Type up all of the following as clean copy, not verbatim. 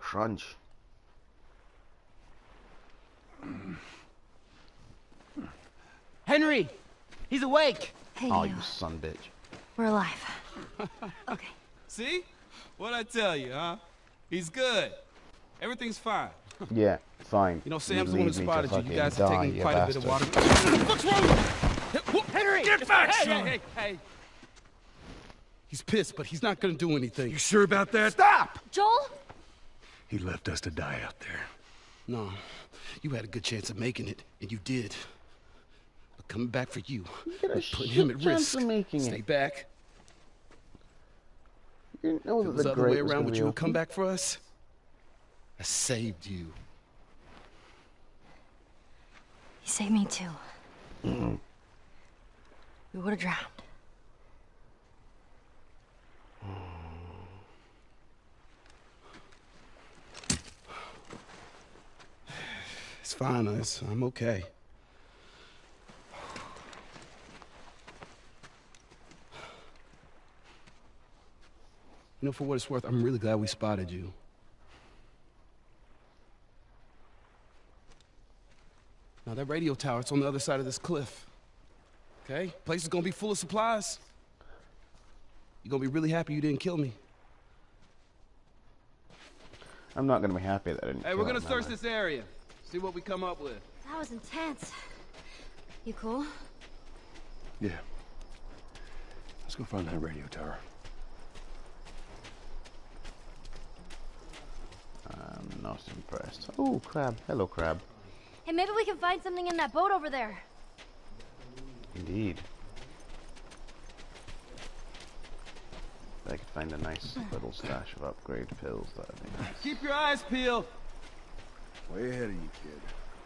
crunch. Henry! He's awake! Hey, Oh, you. you son bitch. We're alive. Okay. See? What'd I tell you, huh? He's good. Everything's fine. Yeah, fine. You know, Sam's the leave one who me to spotted you. You fucking guys die, are taking you quite a bit of bastard. water. What's wrong? Henry! Get back, Hey, son! hey, hey! He's pissed, but he's not gonna do anything. You sure about that? Stop! Joel? He left us to die out there. No, you had a good chance of making it, and you did. But coming back for you, get a we're putting him at shit chance risk. of making Stay it. back. You know If that it was the the other way grate was around, gonna would be you have open? come back for us? I saved you. He saved me too. We would have drowned. It's fine, I'm okay. You know, for what it's worth, I'm really glad we spotted you. Now, that radio tower, it's on the other side of this cliff. Okay? Place is gonna be full of supplies. You're gonna be really happy you didn't kill me. I'm not gonna be happy that I didn't Hey, kill we're gonna him, search am I? this area. See what we come up with. That was intense. You cool? Yeah. Let's go find that radio tower. I'm not impressed. Oh, crab. Hello, crab. Hey, maybe we can find something in that boat over there. Indeed. If I could find a nice little stash of upgrade pills, that'd be nice. Keep your eyes peeled. Way ahead of you, kid.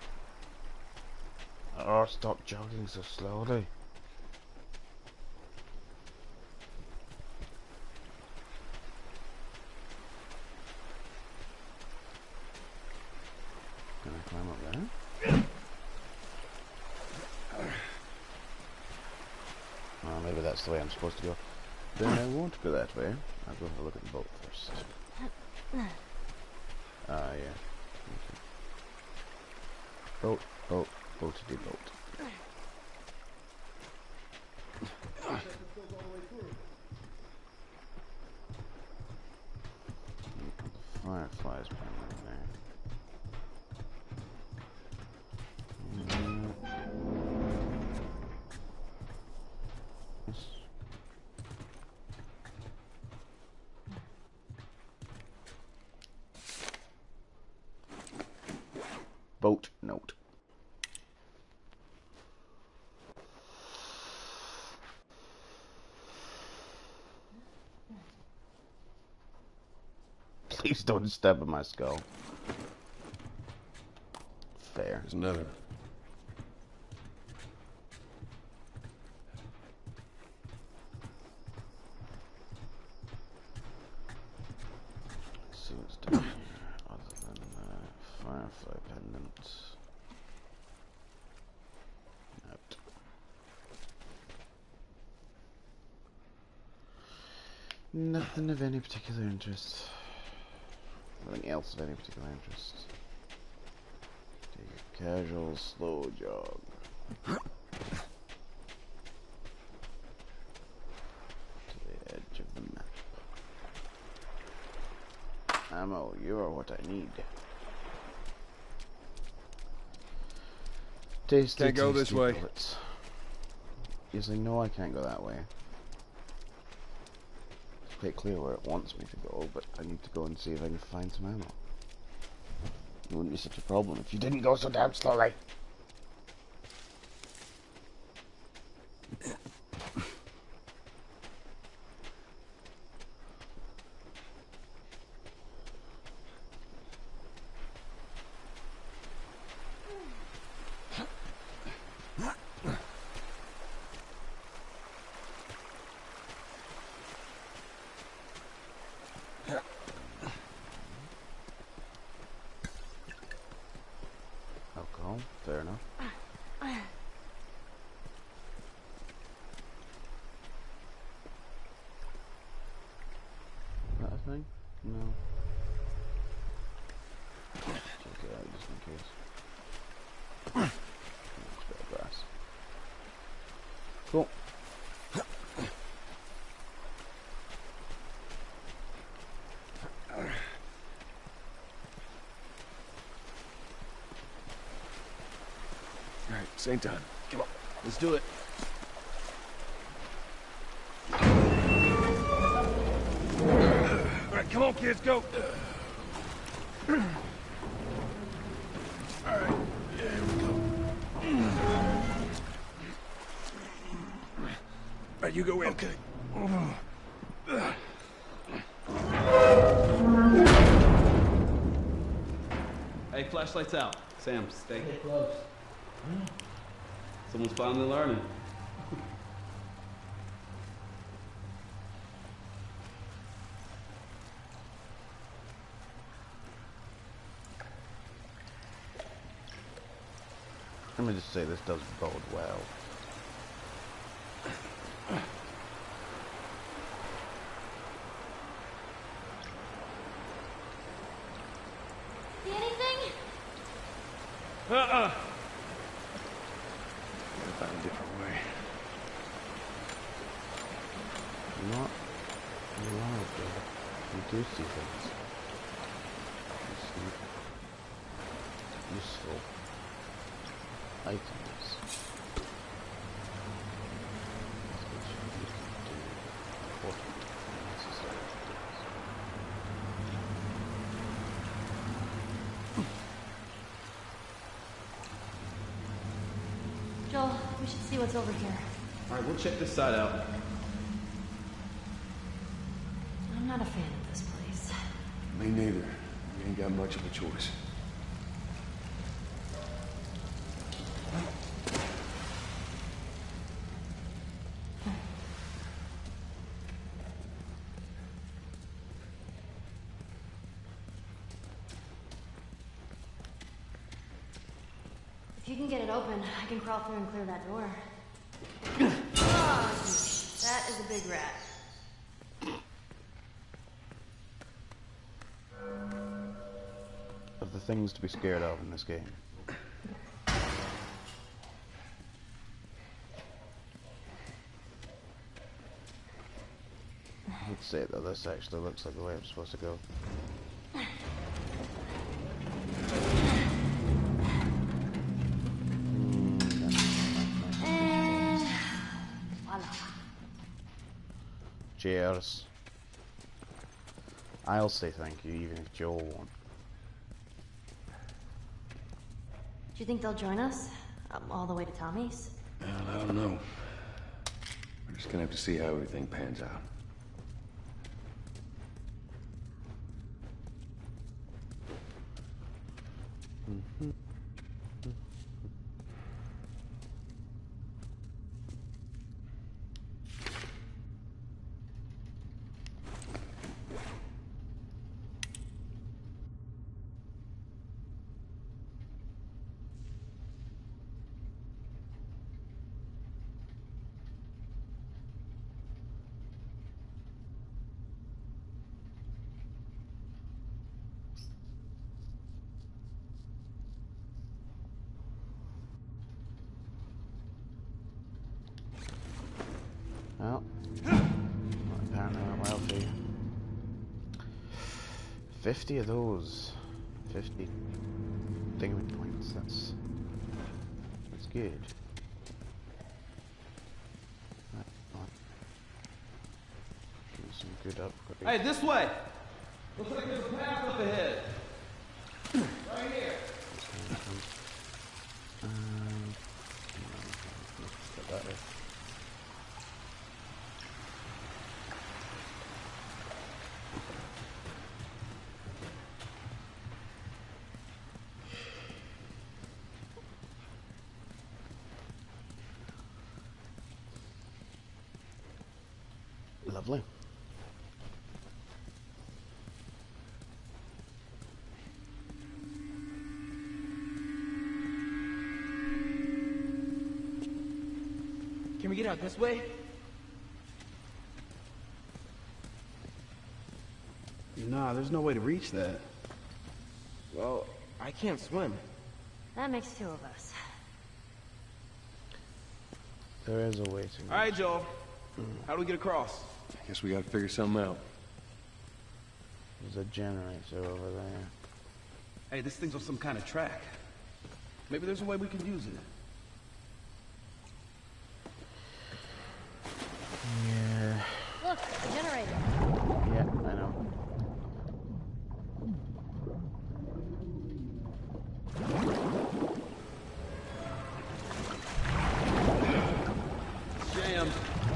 Oh, stop jogging so slowly. Can I climb up there? Oh, maybe that's the way I'm supposed to go. Then I won't go that way. I'll go have a look at the boat first. Ah, yeah. Okay. Boat, boat, boatity boat. Fireflies playing in there. Yes. Boat note. Please don't step in my skull. Fair. There's another. Let's see what's down here other than firefly pendants. Nope. Nothing of any particular interest. Nothing else of any particular interest. Take a casual, slow jog. To the edge of the map. Ammo, you are what I need. Tasty, Can't go this tasty way. bullets. Yes, I know I can't go that way. It's quite clear where it wants me to go, but I need to go and see if I can find some ammo. It wouldn't be such a problem if you didn't go so damn slowly. Alcohol, fair enough. Is that a thing? No. Check it out just in case. Much better grass. Cool. All right, same time. Come on. Let's do it. All right, come on, kids, go. All right, here we go. All right, you go in. Okay. Hey, flashlight's out. Sam, stay close. Someone's finally learning. Let me just say this does bode well. See anything? Gotta find a different way. Not allowed though. You do see things. You see useful items. Which you can do important and necessary things. Joel, we should see what's over here. All right, we'll check this side out. I'm not a fan of this place. Me neither. We ain't got much of a choice. If you can get it open, I can crawl through and clear that door. Oh, that is a big rat. Of the things to be scared of in this game. Let's say though, this actually looks like the way I'm supposed to go. And voila. Cheers. I'll say thank you even if Joel won't. Do you think they'll join us? All the way to Tommy's? Well, I don't know. We're just gonna have to see how everything pans out. Well, apparently I'm wealthy. 50 of those. 50 thingaming points. That's good. Give me some good upgrades. Hey, this way! Looks like there's a path up ahead. Right here. Get that there. Lovely. Can we get out this way? Nah, there's no way to reach that. Well, I can't swim. That makes two of us. There is a way to. All right, Joel. How do we get across? I guess we gotta figure something out. There's a generator over there. Hey, this thing's on some kind of track. Maybe there's a way we can use it. Yeah. Look, the generator. Yeah, I know. Jammed.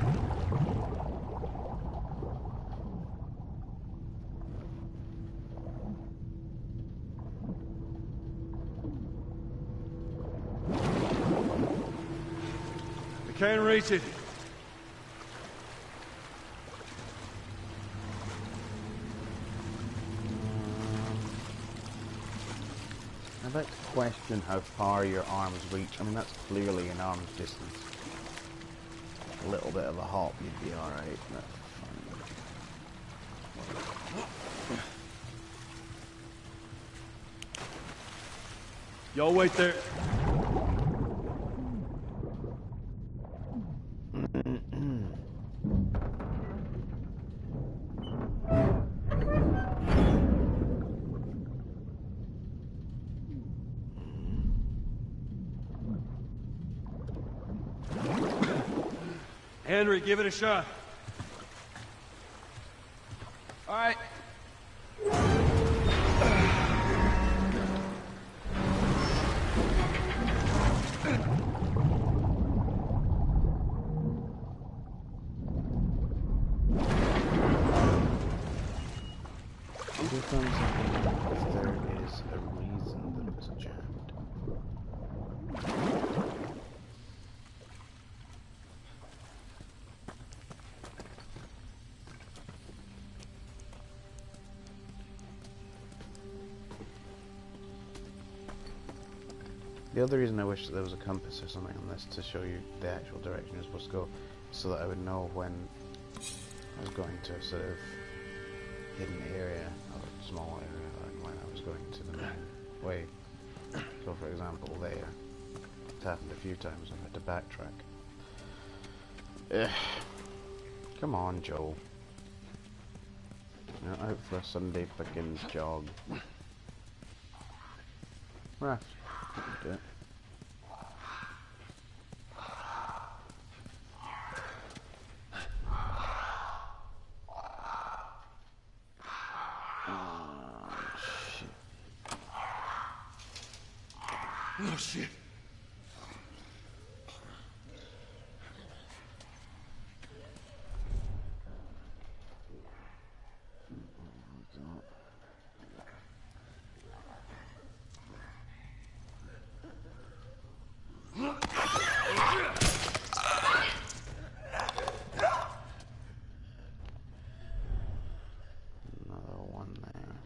We can't reach it. I'd like to question how far your arms reach. I mean, that's clearly an arm's distance. A little bit of a hop, you'd be alright. Y'all wait there. Henry, give it a shot. All right. Two thumbs up if there is a reason that it's jammed. The other reason I wish that there was a compass or something on this to show you the actual direction you're supposed to go, so that I would know when I was going to a sort of hidden area, or a small area, and when I was going to the main way. So for example there, it's happened a few times, I've had to backtrack. Come on, Joel. You're not out for a Sunday picking jog. Right. Do it. Oh, shit. Another one there.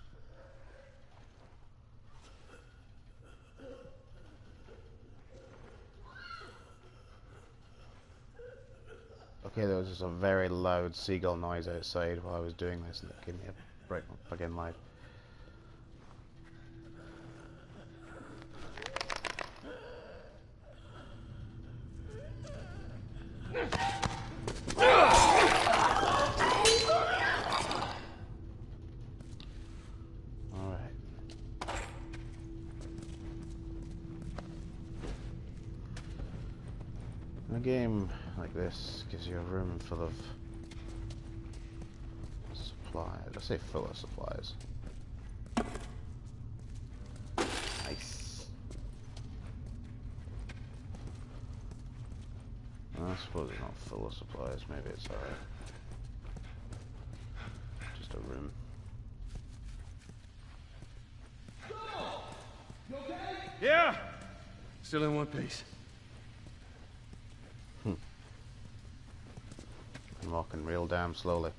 Okay, there was just a very loud seagull noise outside while I was doing this, and it gave me a break again live. Alright. A game like this gives you a room full of supplies. I say full of supplies. Nice. I suppose it's not full of supplies. Maybe it's alright. Just a room. Yeah! Still in one piece. I'm walking real damn slowly.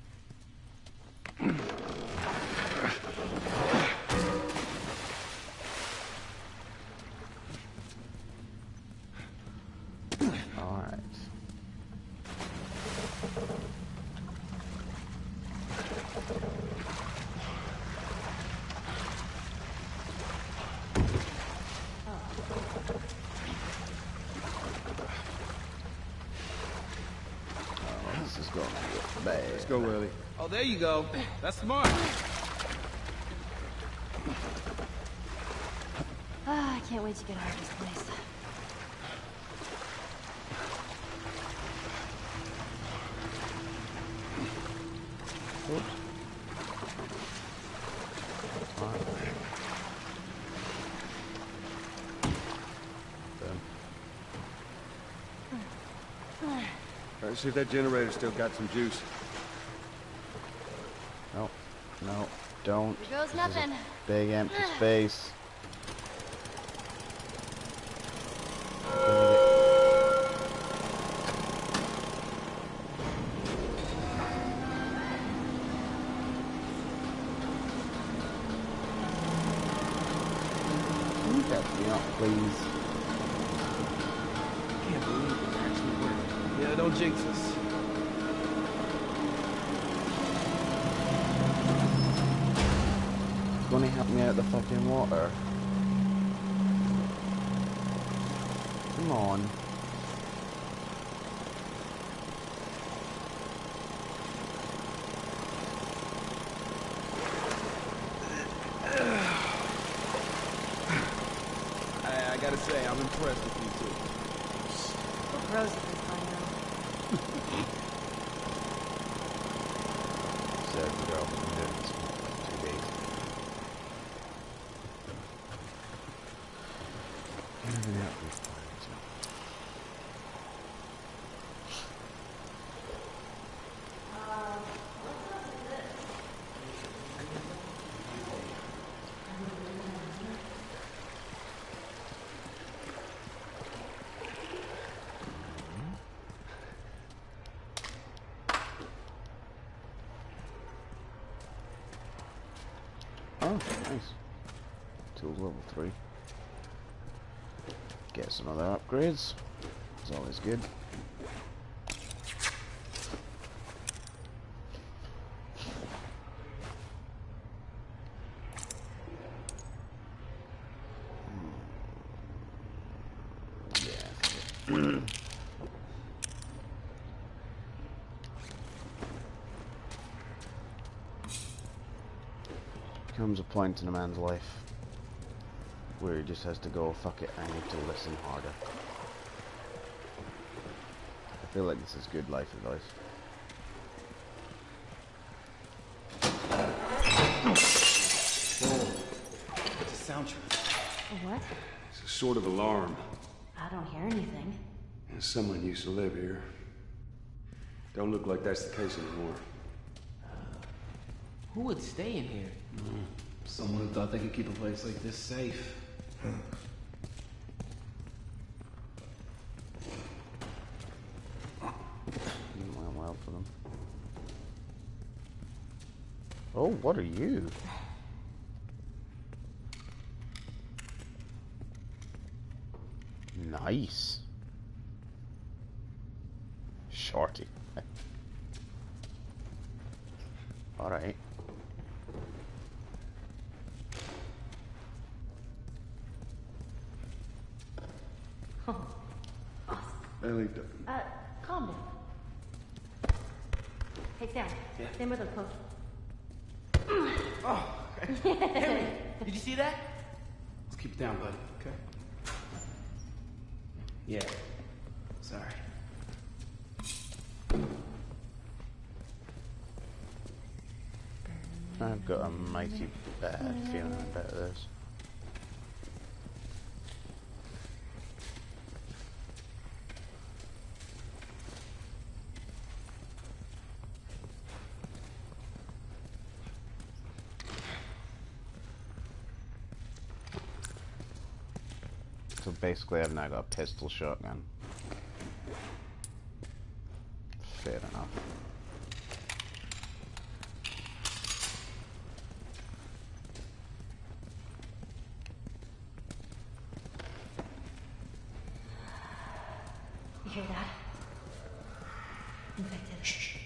Alright. go, Ellie. Oh, there you go. That's smart. Ah, I can't wait to get out of this place. Oops. Alright. All right, see if that generator's still got some juice. No, no, don't. Here goes This is a nothing. big empty space. Can you help me out, please? Can't believe it actually worked. Yeah, don't jinx us. Gonna help me out of the fucking water. Come on. I gotta say, I'm impressed with you two. We're pros at this by now. Said the girl from doing this for like 2 days. Everything else is fine, so. Oh, nice. Tools level 3. Get some other upgrades. It's always good. Yeah. Comes a point in a man's life where he just has to go, fuck it, I need to listen harder. I feel like this is good life advice. It's a sound trip. A what? It's a sort of alarm. I don't hear anything. Someone used to live here. Don't look like that's the case anymore. Who would stay in here? Someone who thought they could keep a place like this safe. Didn't went well for them. Oh, what are you? Nice. Shorty. Alright. Oh, awesome. Ellie, Calm down. Hey, Sam. Yeah? Stand with us close. Oh, Henry, did you see that? let's keep it down, buddy, okay? Yeah. Sorry. I've got a mighty bad feeling about this. So basically I've now got a pistol shotgun. Fair enough. You hear that? Infected.